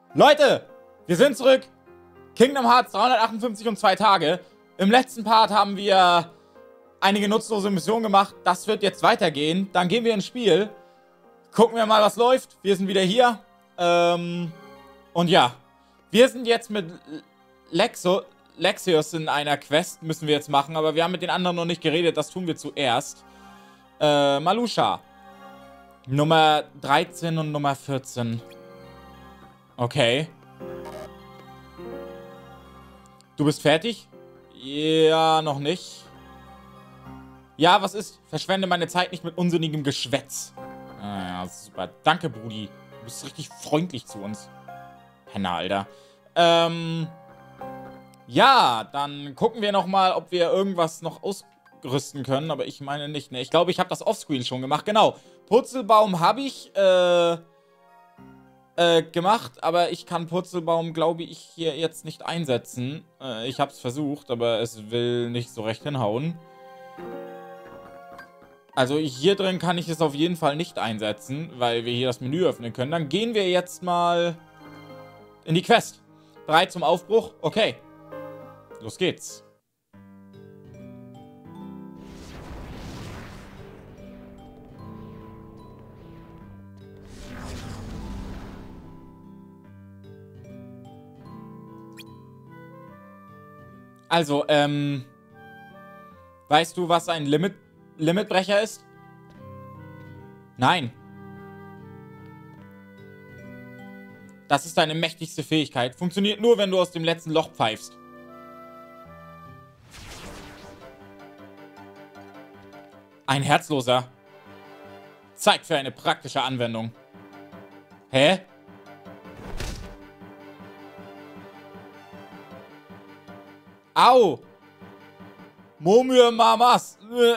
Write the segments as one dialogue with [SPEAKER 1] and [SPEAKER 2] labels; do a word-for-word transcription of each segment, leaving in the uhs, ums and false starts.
[SPEAKER 1] Leute, wir sind zurück. Kingdom Hearts dreihundertachtundfünfzig und zwei Tage. Im letzten Part haben wir einige nutzlose Missionen gemacht. Das wird jetzt weitergehen. Dann gehen wir ins Spiel. Gucken wir mal, was läuft. Wir sind wieder hier. Ähm, und ja, wir sind jetzt mit Lexo, Lexius in einer Quest. Müssen wir jetzt machen. Aber wir haben mit den anderen noch nicht geredet. Das tun wir zuerst. Äh, Marluxia. Nummer dreizehn und Nummer vierzehn. Okay. Du bist fertig? Ja, noch nicht. Ja, was ist? Verschwende meine Zeit nicht mit unsinnigem Geschwätz. Ah, ja, super. Danke, Brudi. Du bist richtig freundlich zu uns. Penner, Alter. Ähm. Ja, dann gucken wir nochmal, ob wir irgendwas noch ausrüsten können. Aber ich meine nicht, ne? Ich glaube, ich habe das Offscreen schon gemacht. Genau. Purzelbaum habe ich, äh... Äh, gemacht, aber ich kann Purzelbaum, glaube ich, hier jetzt nicht einsetzen. Äh, ich habe es versucht, aber es will nicht so recht hinhauen. Also hier drin kann ich es auf jeden Fall nicht einsetzen, weil wir hier das Menü öffnen können. Dann gehen wir jetzt mal in die Quest. Bereit zum Aufbruch? Okay. Los geht's. Also, ähm... weißt du, was ein Limit Limitbrecher ist? Nein. Das ist deine mächtigste Fähigkeit. Funktioniert nur, wenn du aus dem letzten Loch pfeifst. Ein Herzloser. Zeit für eine praktische Anwendung. Hä? Au! Momir Mamas.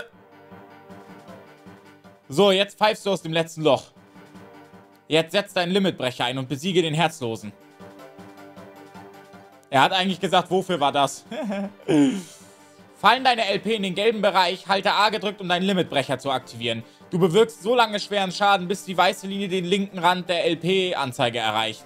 [SPEAKER 1] So, jetzt pfeifst du aus dem letzten Loch. Jetzt setz deinen Limitbrecher ein und besiege den Herzlosen. Er hat eigentlich gesagt, wofür war das? Fallen deine L P in den gelben Bereich, halte A gedrückt, um deinen Limitbrecher zu aktivieren. Du bewirkst so lange schweren Schaden, bis die weiße Linie den linken Rand der L P-Anzeige erreicht.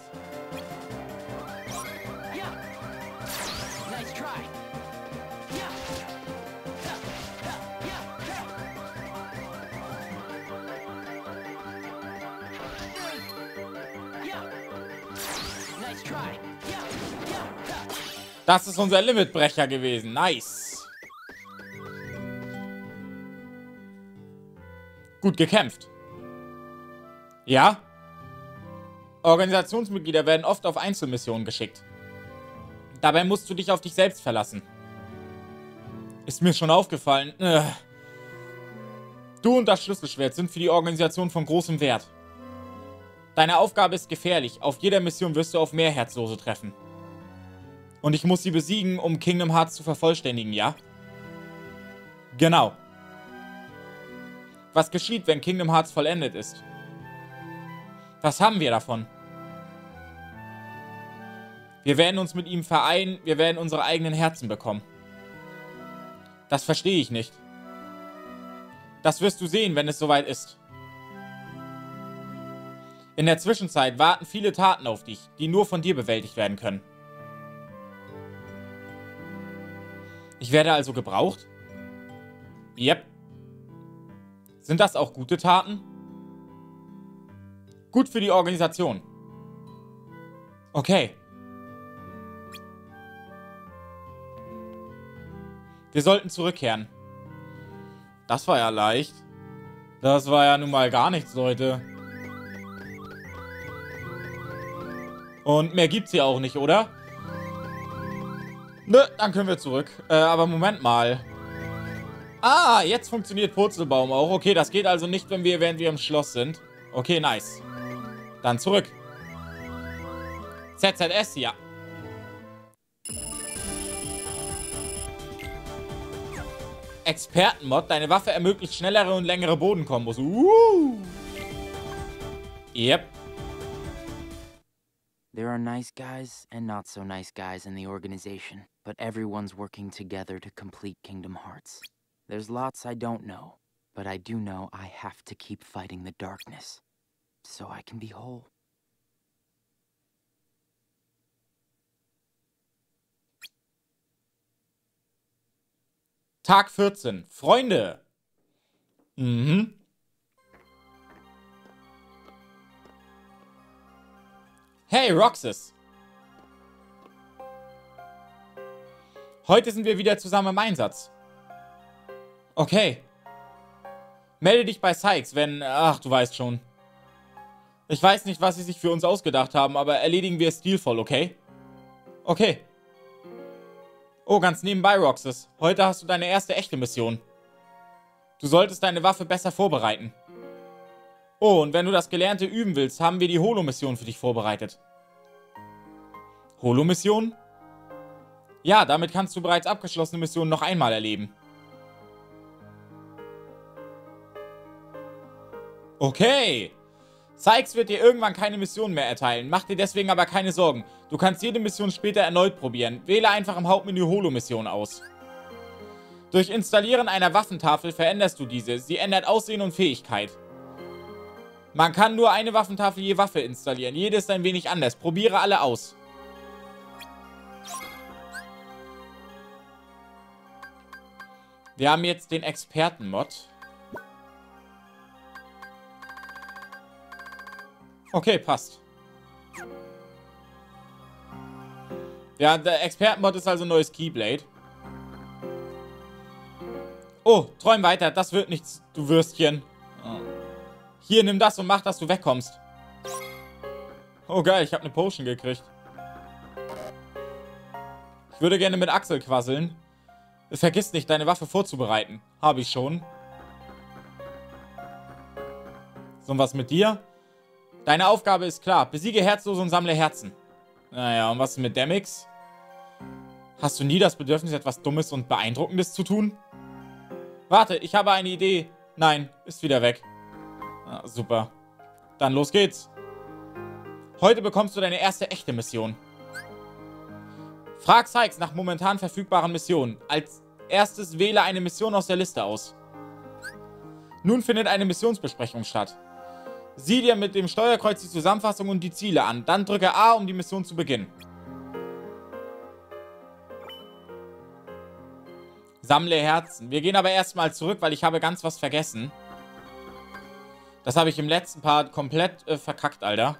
[SPEAKER 1] Das ist unser Limitbrecher gewesen. Nice. Gut gekämpft. Ja? Organisationsmitglieder werden oft auf Einzelmissionen geschickt. Dabei musst du dich auf dich selbst verlassen. Ist mir schon aufgefallen. Du und das Schlüsselschwert sind für die Organisation von großem Wert. Deine Aufgabe ist gefährlich. Auf jeder Mission wirst du auf mehr Herzlose treffen. Und ich muss sie besiegen, um Kingdom Hearts zu vervollständigen, ja? Genau. Was geschieht, wenn Kingdom Hearts vollendet ist? Was haben wir davon? Wir werden uns mit ihm vereinen, wir werden unsere eigenen Herzen bekommen. Das verstehe ich nicht. Das wirst du sehen, wenn es soweit ist. In der Zwischenzeit warten viele Taten auf dich, die nur von dir bewältigt werden können. Ich werde also gebraucht? Yep. Sind das auch gute Taten? Gut für die Organisation. Okay. Wir sollten zurückkehren. Das war ja leicht. Das war ja nun mal gar nichts, Leute. Und mehr gibt's hier auch nicht, oder? Nö, dann können wir zurück. Äh, aber Moment mal. Ah, jetzt funktioniert Purzelbaum auch. Okay, das geht also nicht, wenn wir, während wir im Schloss sind. Okay, nice. Dann zurück. Z Z S, ja. Expertenmod. Deine Waffe ermöglicht schnellere und längere Bodenkombos. Uh. Yep.
[SPEAKER 2] There are nice guys and not so nice guys in the organization, but everyone's working together to complete Kingdom Hearts. There's lots I don't know, but I do know I have to keep fighting the darkness, so I can be whole.
[SPEAKER 1] Tag vierzehn. Freunde. Mhm. Hey, Roxas. Heute sind wir wieder zusammen im Einsatz. Okay. Melde dich bei Sykes, wenn... Ach, du weißt schon. Ich weiß nicht, was sie sich für uns ausgedacht haben, aber erledigen wir es stilvoll, okay? Okay. Oh, ganz nebenbei, Roxas. Heute hast du deine erste echte Mission. Du solltest deine Waffe besser vorbereiten. Oh, und wenn du das Gelernte üben willst, haben wir die Holo-Mission für dich vorbereitet. Holo-Mission? Ja, damit kannst du bereits abgeschlossene Missionen noch einmal erleben. Okay. Sykes wird dir irgendwann keine Mission mehr erteilen. Mach dir deswegen aber keine Sorgen. Du kannst jede Mission später erneut probieren. Wähle einfach im Hauptmenü Holo-Mission aus. Durch Installieren einer Waffentafel veränderst du diese. Sie ändert Aussehen und Fähigkeit. Man kann nur eine Waffentafel je Waffe installieren. Jede ist ein wenig anders. Probiere alle aus. Wir haben jetzt den Experten-Mod. Okay, passt. Ja, der Experten-Mod ist also ein neues Keyblade. Oh, träum weiter. Das wird nichts, du Würstchen. Oh. Hier, nimm das und mach, dass du wegkommst. Oh geil, ich habe eine Potion gekriegt. Ich würde gerne mit Axel quasseln. Vergiss nicht, deine Waffe vorzubereiten. Habe ich schon. So, und was mit dir? Deine Aufgabe ist klar. Besiege Herzlose und sammle Herzen. Naja, und was ist mit Demix? Hast du nie das Bedürfnis, etwas Dummes und Beeindruckendes zu tun? Warte, ich habe eine Idee. Nein, ist wieder weg. Ah, super. Dann los geht's. Heute bekommst du deine erste echte Mission. Frag Sykes nach momentan verfügbaren Missionen. Als erstes wähle eine Mission aus der Liste aus. Nun findet eine Missionsbesprechung statt. Sieh dir mit dem Steuerkreuz die Zusammenfassung und die Ziele an. Dann drücke A, um die Mission zu beginnen. Sammle Herzen. Wir gehen aber erstmal zurück, weil ich habe ganz was vergessen. Das habe ich im letzten Part komplett äh, verkackt, Alter.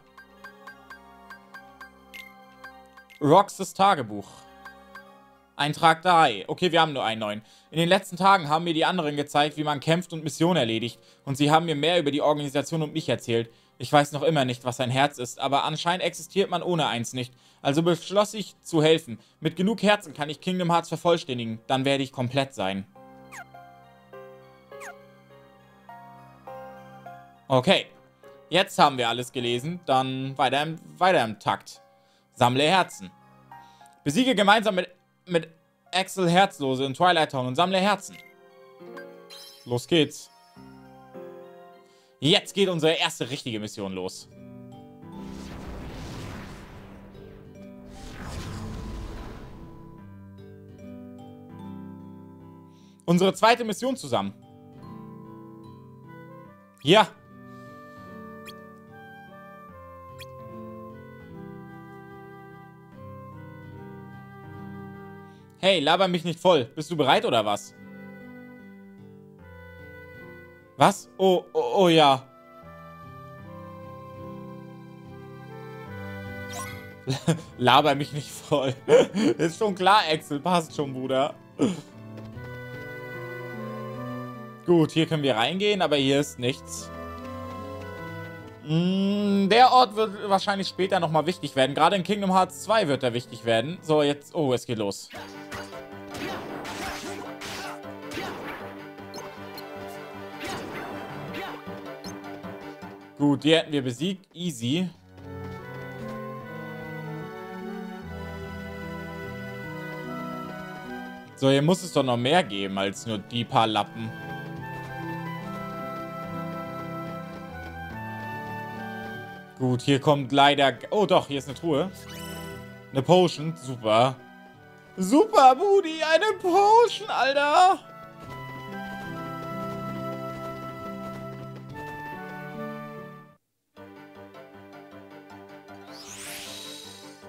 [SPEAKER 1] Roxas Tagebuch. Eintrag drei. Okay, wir haben nur einen neuen. In den letzten Tagen haben mir die anderen gezeigt, wie man kämpft und Missionen erledigt. Und sie haben mir mehr über die Organisation und mich erzählt. Ich weiß noch immer nicht, was ein Herz ist, aber anscheinend existiert man ohne eins nicht. Also beschloss ich, zu helfen. Mit genug Herzen kann ich Kingdom Hearts vervollständigen. Dann werde ich komplett sein. Okay. Jetzt haben wir alles gelesen. Dann weiter im, weiter im Takt. Sammle Herzen. Besiege gemeinsam mit, mit Axel Herzlose in Twilight Town und sammle Herzen. Los geht's. Jetzt geht unsere erste richtige Mission los. Unsere zweite Mission zusammen. Ja. Hey, laber mich nicht voll. Bist du bereit oder was? Was? Oh, oh, oh ja. Laber mich nicht voll. Ist schon klar, Axel. Passt schon, Bruder. Gut, hier können wir reingehen, aber hier ist nichts. Mm, der Ort wird wahrscheinlich später nochmal wichtig werden. Gerade in Kingdom Hearts zwei wird er wichtig werden. So, jetzt... Oh, es geht los. Gut, die hätten wir besiegt. Easy. So, hier muss es doch noch mehr geben als nur die paar Lappen. Gut, hier kommt leider... Oh doch, hier ist eine Truhe. Eine Potion. Super. Super, Budi. Eine Potion, Alter.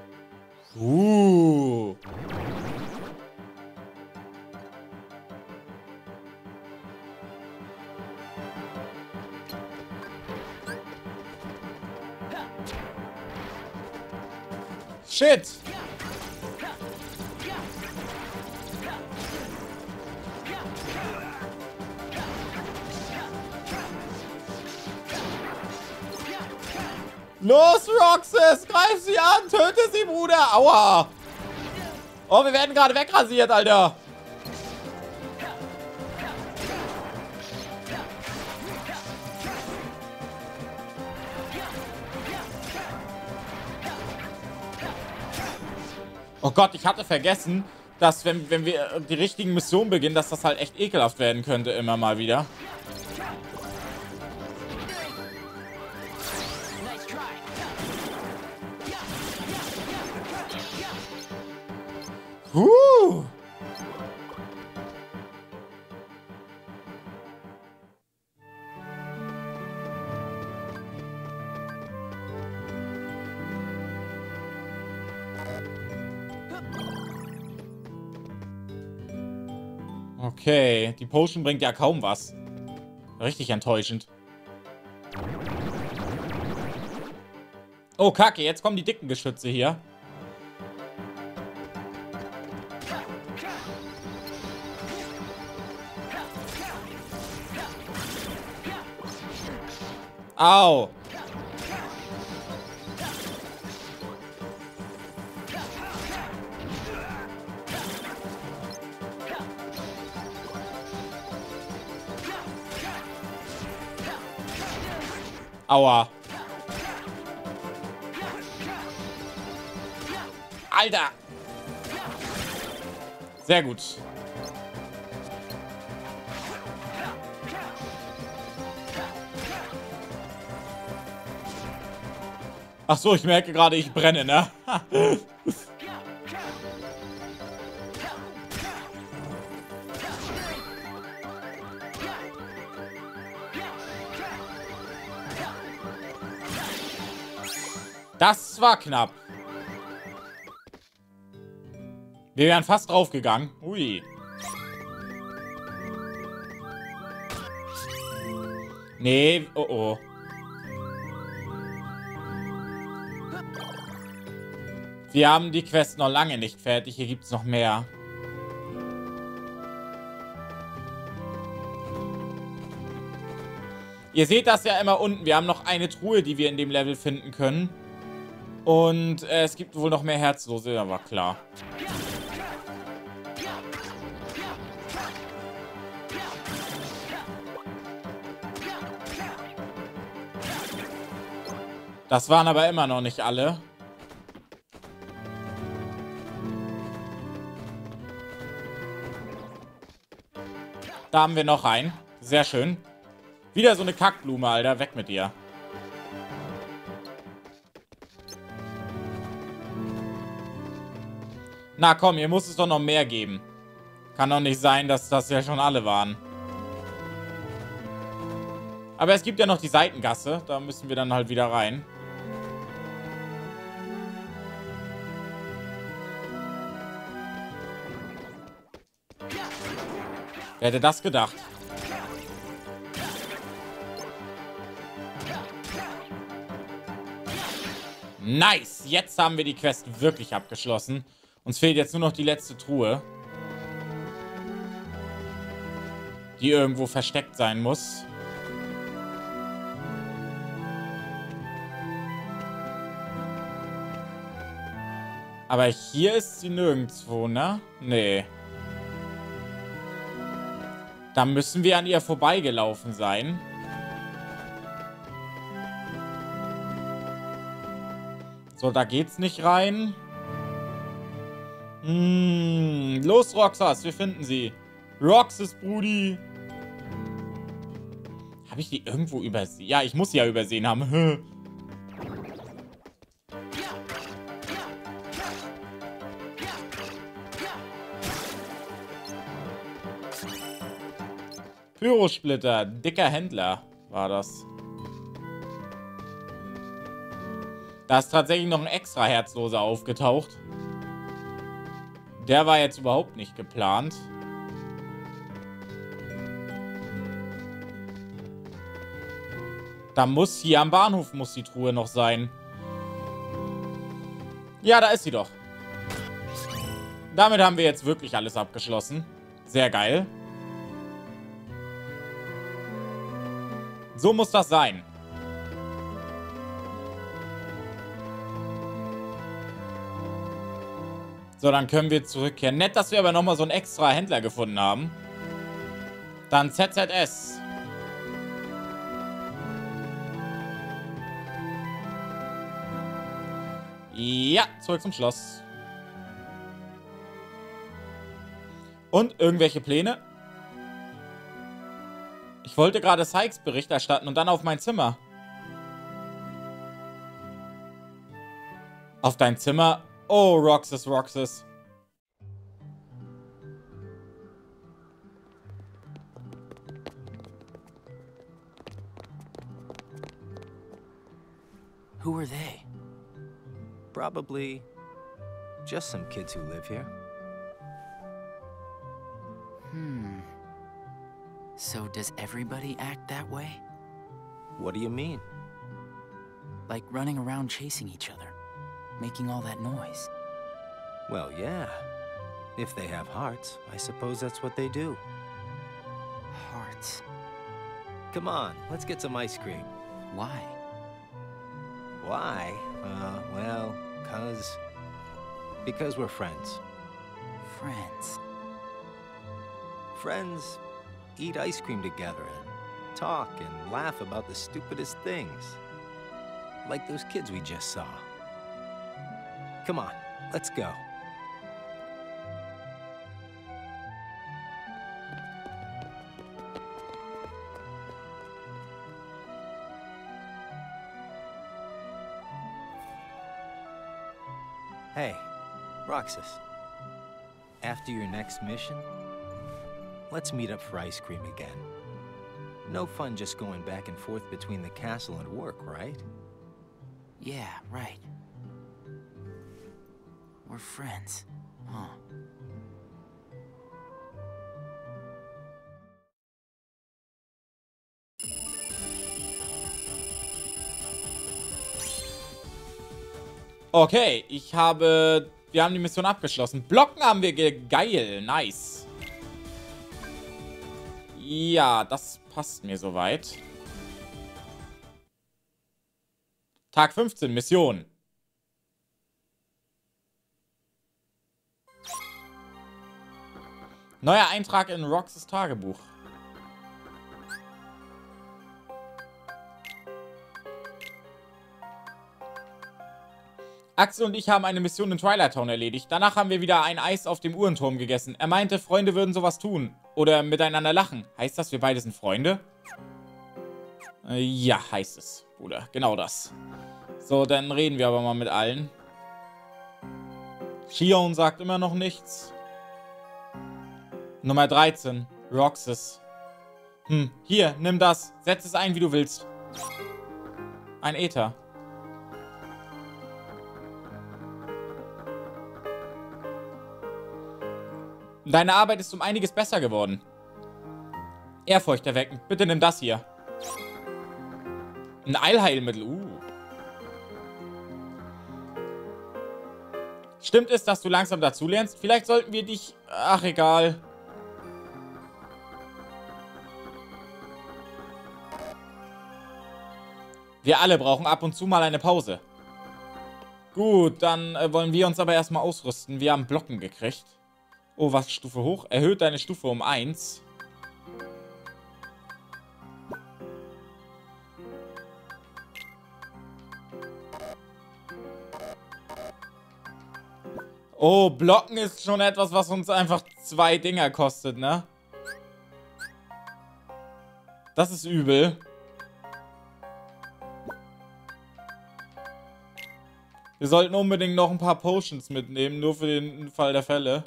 [SPEAKER 1] Uh. Shit! Los, Roxas! Greif sie an! Töte sie, Bruder! Aua! Oh, wir werden gerade wegrasiert, Alter! Oh Gott, ich hatte vergessen, dass wenn, wenn wir die richtigen Missionen beginnen, dass das halt echt ekelhaft werden könnte, immer mal wieder. Huh. Okay, die Potion bringt ja kaum was. Richtig enttäuschend. Oh, Kacke, jetzt kommen die dicken Geschütze hier. Au. Aua. Alter. Sehr gut. Ach so, ich merke gerade, ich brenne, ne? Das war knapp. Wir wären fast draufgegangen. Ui. Nee, oh oh. Wir haben die Quest noch lange nicht fertig. Hier gibt es noch mehr. Ihr seht das ja immer unten. Wir haben noch eine Truhe, die wir in dem Level finden können. Und äh, es gibt wohl noch mehr Herzlose, ja, war klar. Das waren aber immer noch nicht alle. Da haben wir noch einen. Sehr schön. Wieder so eine Kackblume, Alter. Weg mit dir. Na komm, hier muss es doch noch mehr geben. Kann doch nicht sein, dass das ja schon alle waren. Aber es gibt ja noch die Seitengasse. Da müssen wir dann halt wieder rein. Wer hätte das gedacht? Nice! Jetzt haben wir die Quest wirklich abgeschlossen. Uns fehlt jetzt nur noch die letzte Truhe. Die irgendwo versteckt sein muss. Aber hier ist sie nirgendwo, ne? Nee. Da müssen wir an ihr vorbeigelaufen sein. So, da geht's nicht rein. Hm, los, Roxas, wir finden sie. Roxas, Brudi. Habe ich die irgendwo übersehen? Ja, ich muss sie ja übersehen haben. Pyrosplitter, dicker Händler war das. Da ist tatsächlich noch ein extra Herzloser aufgetaucht. Der war jetzt überhaupt nicht geplant. Da muss hier am Bahnhof muss die Truhe noch sein. Ja, da ist sie doch. Damit haben wir jetzt wirklich alles abgeschlossen. Sehr geil. So muss das sein. So, dann können wir zurückkehren. Nett, dass wir aber nochmal so einen extra Händler gefunden haben. Dann Z Z S. Ja, zurück zum Schloss. Und irgendwelche Pläne? Ich wollte gerade Sykes Bericht erstatten und dann auf mein Zimmer. Auf dein Zimmer? Oh, Roxas, Roxas.
[SPEAKER 2] Who are they?
[SPEAKER 3] Probably just some kids who live here.
[SPEAKER 2] Hmm. So does everybody act that way?
[SPEAKER 3] What do you mean?
[SPEAKER 2] Like running around chasing each other, making all that noise.
[SPEAKER 3] Well, yeah. If they have hearts, I suppose that's what they do.
[SPEAKER 2] Hearts.
[SPEAKER 3] Come on, let's get some ice cream.
[SPEAKER 2] Why?
[SPEAKER 3] Why? Uh, well, cause... Because we're friends.
[SPEAKER 2] Friends.
[SPEAKER 3] Friends eat ice cream together and talk and laugh about the stupidest things. Like those kids we just saw. Come on, let's go. Hey, Roxas. After your next mission, let's meet up for ice cream again. No fun just going back and forth between the castle and work, right?
[SPEAKER 2] Yeah, right. We're friends, huh?
[SPEAKER 1] Okay, ich habe... Wir haben die Mission abgeschlossen. Blocken haben wir ge geil. Nice. Ja, das passt mir soweit. Tag fünfzehn, Mission. Neuer Eintrag in Roxas Tagebuch. Axel und ich haben eine Mission in Twilight Town erledigt. Danach haben wir wieder ein Eis auf dem Uhrenturm gegessen. Er meinte, Freunde würden sowas tun. Oder miteinander lachen. Heißt das, wir beide sind Freunde? Äh, ja, heißt es, Bruder. Genau das. So, dann reden wir aber mal mit allen. Shion sagt immer noch nichts. Nummer dreizehn. Roxas. Hm, hier, nimm das. Setz es ein, wie du willst. Ein Äther. Deine Arbeit ist um einiges besser geworden. Ehrfurcht erwecken. Bitte nimm das hier. Ein Eilheilmittel. Uh. Stimmt es, dass du langsam dazulernst? Vielleicht sollten wir dich... Ach, egal. Wir alle brauchen ab und zu mal eine Pause. Gut, dann äh, wollen wir uns aber erstmal ausrüsten. Wir haben Blocken gekriegt. Oh, was? Stufe hoch? Erhöht deine Stufe um eins. Oh, Blocken ist schon etwas, was uns einfach zwei Dinger kostet, ne? Das ist übel. Wir sollten unbedingt noch ein paar Potions mitnehmen, nur für den Fall der Fälle.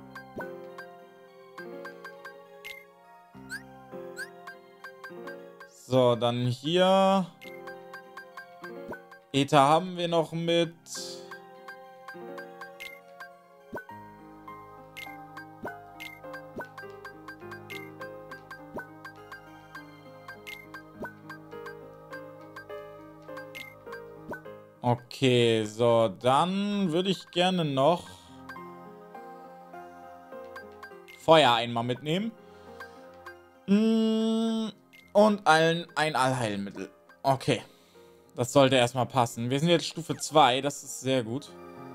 [SPEAKER 1] So, dann hier. Äther haben wir noch mit. Okay, so, dann würde ich gerne noch Feuer einmal mitnehmen. Und ein, ein Allheilmittel. Okay. Das sollte erstmal passen. Wir sind jetzt Stufe zwei, das ist sehr gut.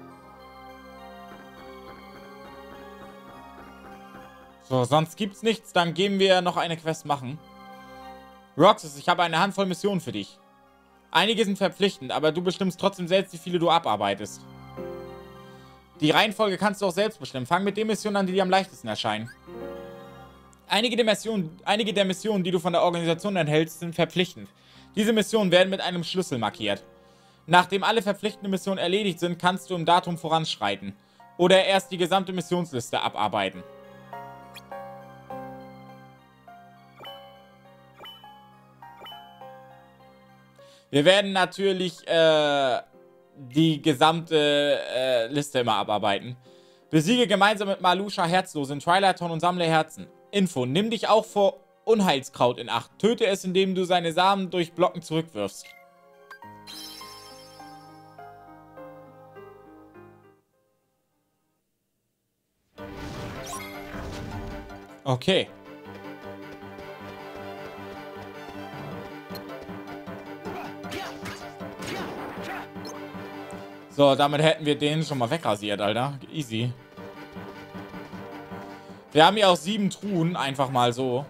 [SPEAKER 1] So, sonst gibt's nichts. Dann gehen wir noch eine Quest machen. Roxas, ich habe eine Handvoll Missionen für dich. Einige sind verpflichtend, aber du bestimmst trotzdem selbst, wie viele du abarbeitest. Die Reihenfolge kannst du auch selbst bestimmen. Fang mit den Missionen an, die dir am leichtesten erscheinen. Einige der Missionen, einige der Missionen, die du von der Organisation erhältst, sind verpflichtend. Diese Missionen werden mit einem Schlüssel markiert. Nachdem alle verpflichtenden Missionen erledigt sind, kannst du im Datum voranschreiten. Oder erst die gesamte Missionsliste abarbeiten. Wir werden natürlich äh, die gesamte äh, Liste immer abarbeiten. Besiege gemeinsam mit Marluxia Herzlose in Twilight Town und sammle Herzen. Info: Nimm dich auch vor Unheilskraut in Acht. Töte es, indem du seine Samen durch Blocken zurückwirfst. Okay. So, damit hätten wir den schon mal wegrasiert, Alter. Easy. Wir haben hier auch sieben Truhen, einfach mal so.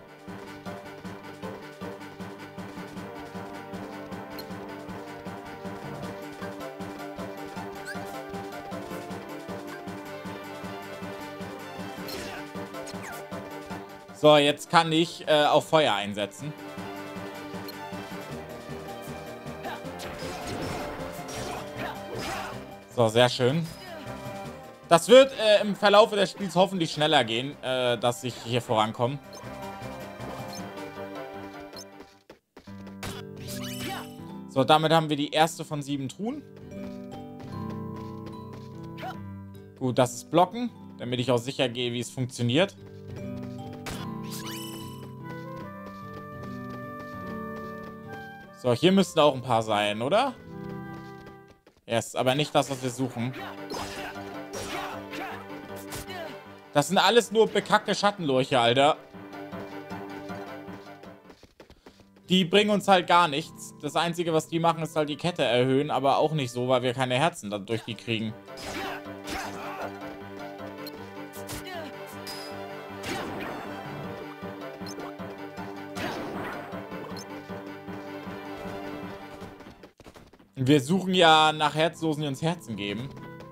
[SPEAKER 1] So, jetzt kann ich äh, auf Feuer einsetzen. So, sehr schön. Das wird äh, im Verlauf des Spiels hoffentlich schneller gehen, äh, dass ich hier vorankomme. So, damit haben wir die erste von sieben Truhen. Gut, das ist Blocken, damit ich auch sicher gehe, wie es funktioniert. So, hier müssten auch ein paar sein, oder? Ja, ist aber nicht das, was wir suchen. Das sind alles nur bekackte Schattenlurche, Alter. Die bringen uns halt gar nichts. Das Einzige, was die machen, ist halt die Kette erhöhen, aber auch nicht so, weil wir keine Herzen dadurch die kriegen. Wir suchen ja nach Herzlosen, die uns Herzen geben.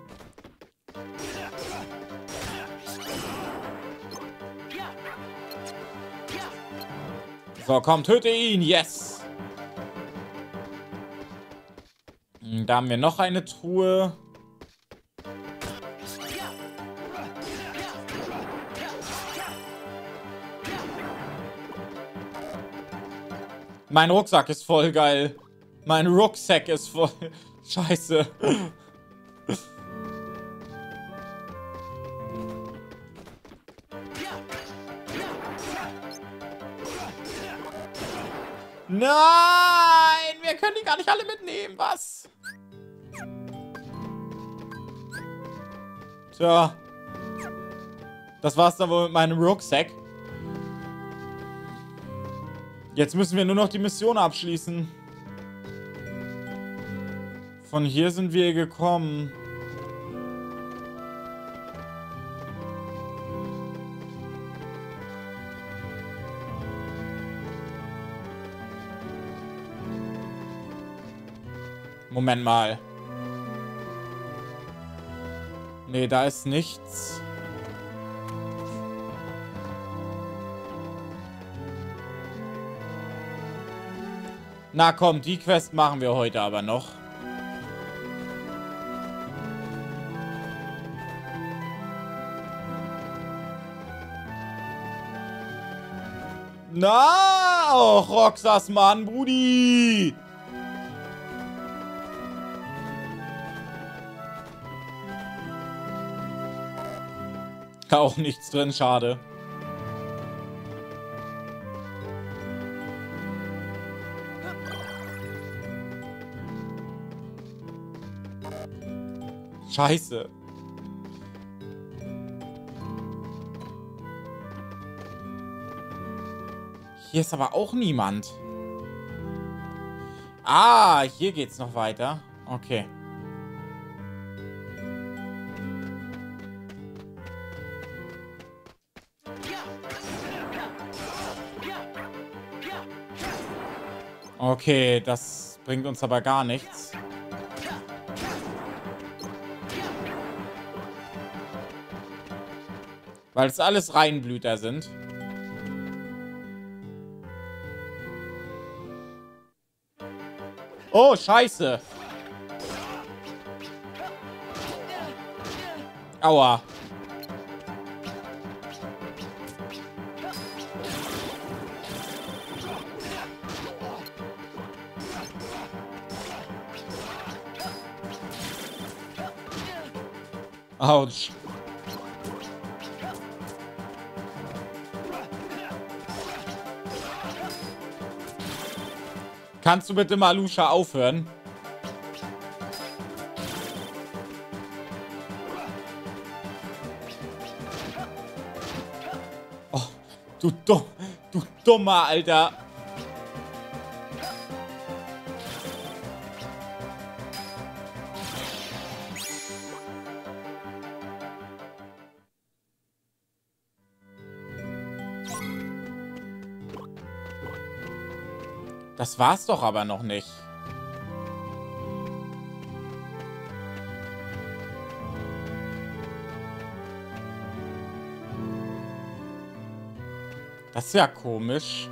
[SPEAKER 1] So, komm, töte ihn. Yes. Da haben wir noch eine Truhe. Mein Rucksack ist voll geil. Mein Rucksack ist voll. Scheiße. Nein! Wir können die gar nicht alle mitnehmen. Was? Tja. Das war's dann wohl mit meinem Rucksack. Jetzt müssen wir nur noch die Mission abschließen. Von hier sind wir gekommen. Moment mal. Nee, da ist nichts. Na komm, die Quest machen wir heute aber noch. Na, auch Roxas Mann, Brudi. Auch nichts drin, schade. Scheiße. Hier ist aber auch niemand. Ah, hier geht's noch weiter. Okay. Okay, das bringt uns aber gar nichts. Weil es alles Reinblüter sind. Oh, scheiße. Aua. Autsch. Kannst du bitte mal, Lucia, aufhören? Oh, du dumm, du dummer Alter. Das war's doch aber noch nicht. Das ist ja komisch.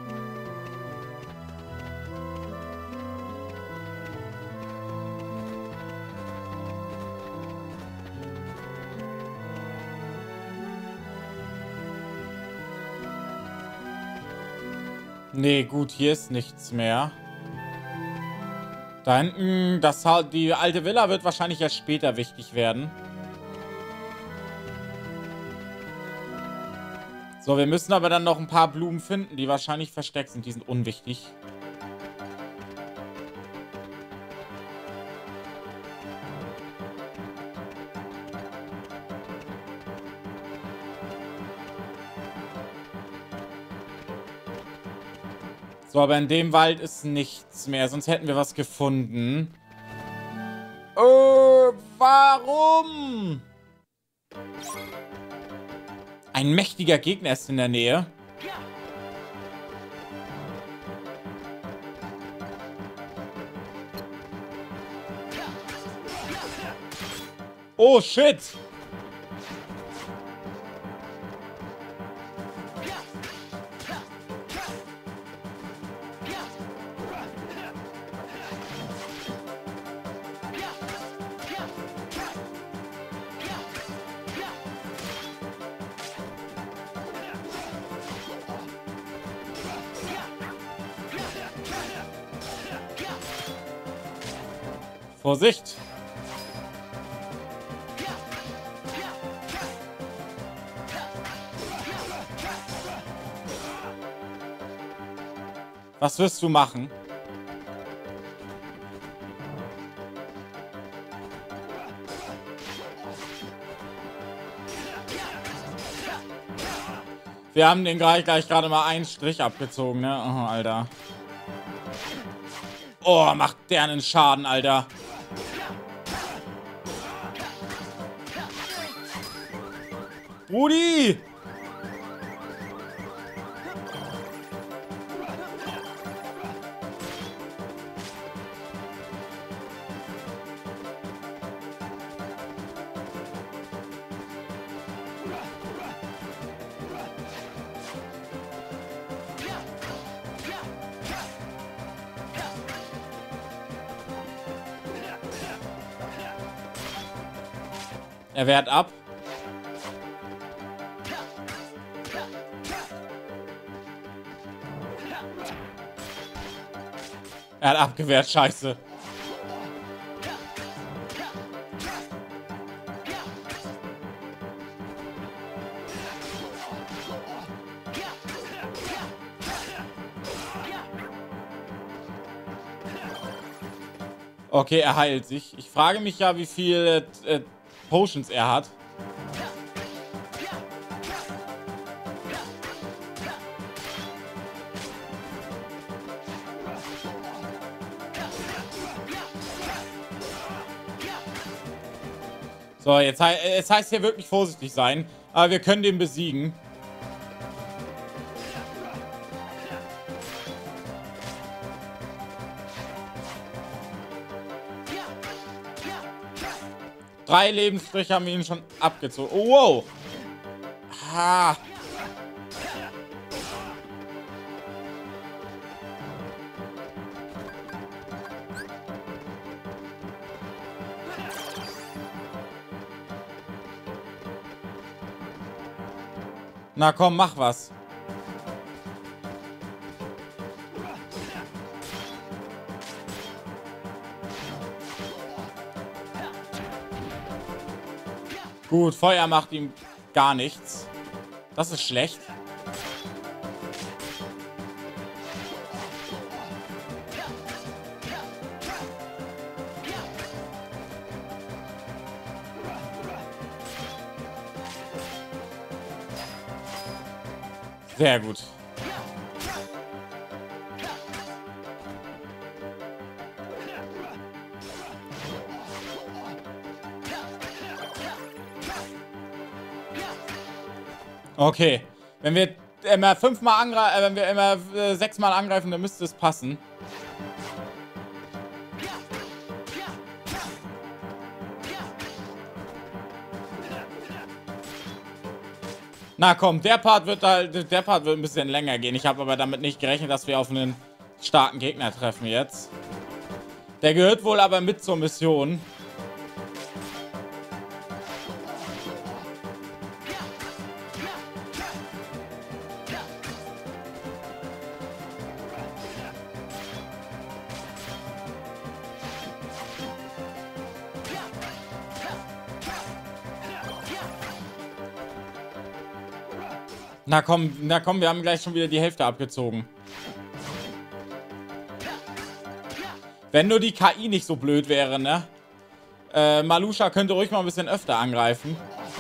[SPEAKER 1] Nee, gut, hier ist nichts mehr. Da hinten, das, die alte Villa wird wahrscheinlich erst später wichtig werden. So, wir müssen aber dann noch ein paar Blumen finden, die wahrscheinlich versteckt sind. Die sind unwichtig. So, aber in dem Wald ist nichts mehr. Sonst hätten wir was gefunden. Äh, warum? Ein mächtiger Gegner ist in der Nähe. Oh, shit. Vorsicht! Was wirst du machen? Wir haben den gleich, gleich gerade mal einen Strich abgezogen, ne? Oh, Alter. Oh, macht der einen Schaden, Alter. Rudi! Er wehrt ab. Er hat abgewehrt, scheiße. Okay, er heilt sich. Ich frage mich ja, wie viel äh, Potions er hat. So, jetzt he es heißt hier wirklich vorsichtig sein. Aber wir können den besiegen. Drei Lebensstriche haben wir ihn schon abgezogen. Oh, wow. Ah. Na komm, mach was. Gut, Feuer macht ihm gar nichts. Das ist schlecht. Sehr gut. Okay. Wenn wir immer fünfmal angreifen, äh, wenn wir immer äh, sechsmal angreifen, dann müsste es passen. Na komm, der Part wird halt, der Part wird ein bisschen länger gehen. Ich habe aber damit nicht gerechnet, dass wir auf einen starken Gegner treffen jetzt. Der gehört wohl aber mit zur Mission. Na komm, na komm, wir haben gleich schon wieder die Hälfte abgezogen. Wenn nur die K I nicht so blöd wäre, ne? Äh, Marluxia könnte ruhig mal ein bisschen öfter angreifen.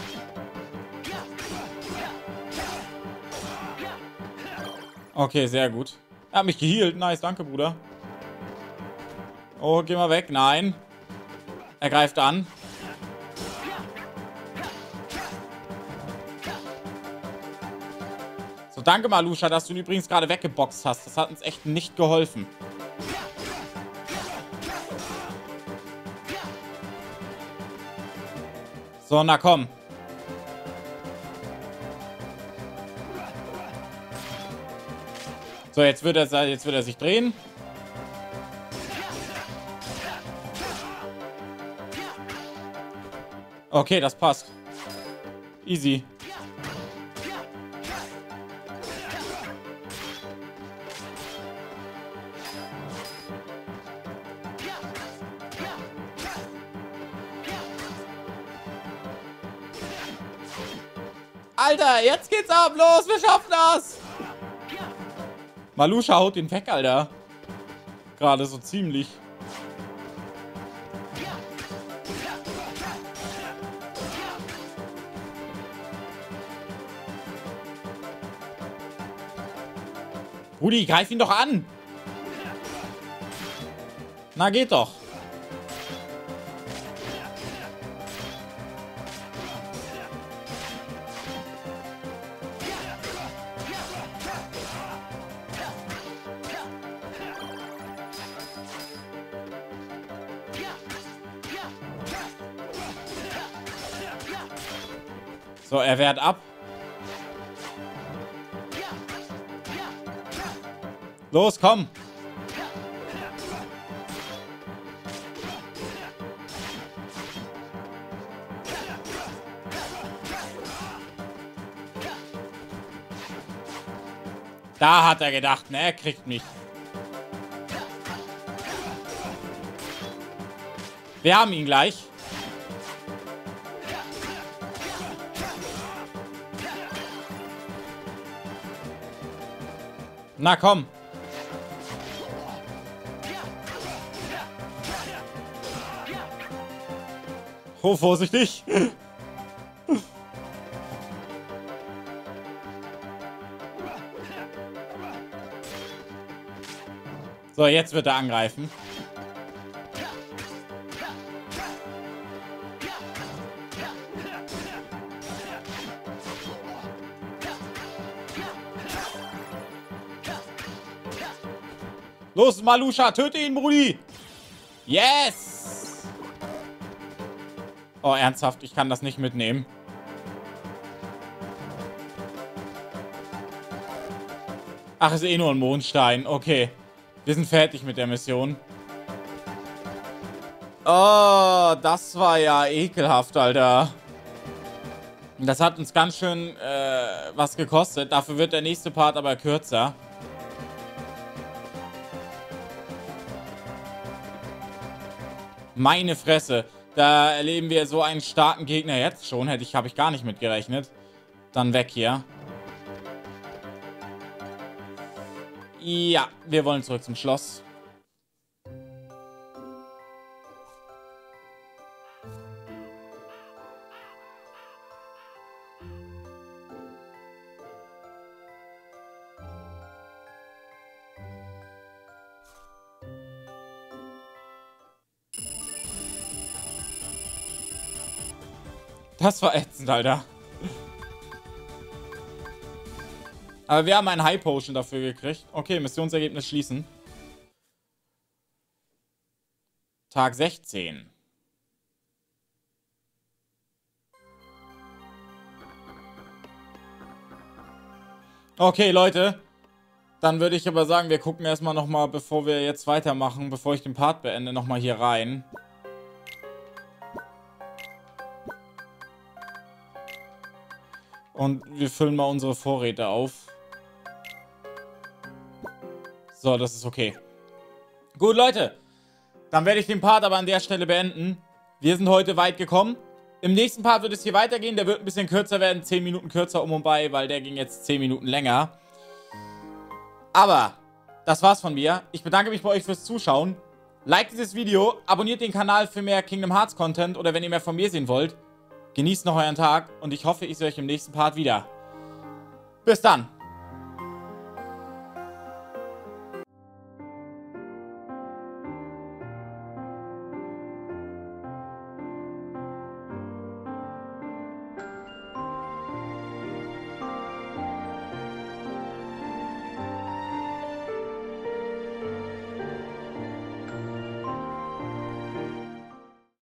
[SPEAKER 1] Okay, sehr gut. Er hat mich geheilt. Nice, danke, Bruder. Oh, geh mal weg. Nein. Er greift an. So, danke, Marluxia, dass du ihn übrigens gerade weggeboxt hast. Das hat uns echt nicht geholfen. So, na komm. So, jetzt wird er, jetzt wird er sich drehen. Okay, das passt. Easy. Alter, jetzt geht's ab. Los, wir schaffen das. Marluxia haut den weg, Alter. Gerade so ziemlich. Rudi, greif ihn doch an. Na, geht doch. So, er wehrt ab. Los, komm. Da hat er gedacht, ne, er kriegt mich. Wir haben ihn gleich. Na komm. Oh, vorsichtig. So, jetzt wird er angreifen. Los, Malusha, töte ihn, Brudi! Yes! Oh, ernsthaft, ich kann das nicht mitnehmen. Ach, ist eh nur ein Mondstein. Okay. Wir sind fertig mit der Mission. Oh, das war ja ekelhaft, Alter. Das hat uns ganz schön äh, was gekostet. Dafür wird der nächste Part aber kürzer. Meine Fresse. Da erleben wir so einen starken Gegner jetzt schon. Hätte ich, habe ich gar nicht mit gerechnet. Dann weg hier. Ja, wir wollen zurück zum Schloss. Das war ätzend, Alter. Aber wir haben einen High Potion dafür gekriegt. Okay, Missionsergebnis schließen. Tag sechzehn. Okay, Leute. Dann würde ich aber sagen, wir gucken erstmal nochmal, bevor wir jetzt weitermachen, bevor ich den Part beende, nochmal hier rein. Und wir füllen mal unsere Vorräte auf. So, das ist okay. Gut, Leute. Dann werde ich den Part aber an der Stelle beenden. Wir sind heute weit gekommen. Im nächsten Part wird es hier weitergehen. Der wird ein bisschen kürzer werden. zehn Minuten kürzer um und bei, weil der ging jetzt zehn Minuten länger. Aber das war's von mir. Ich bedanke mich bei euch fürs Zuschauen. Liked dieses Video. Abonniert den Kanal für mehr Kingdom Hearts Content. Oder wenn ihr mehr von mir sehen wollt. Genießt noch euren Tag. Und ich hoffe, ich sehe euch im nächsten Part wieder. Bis dann.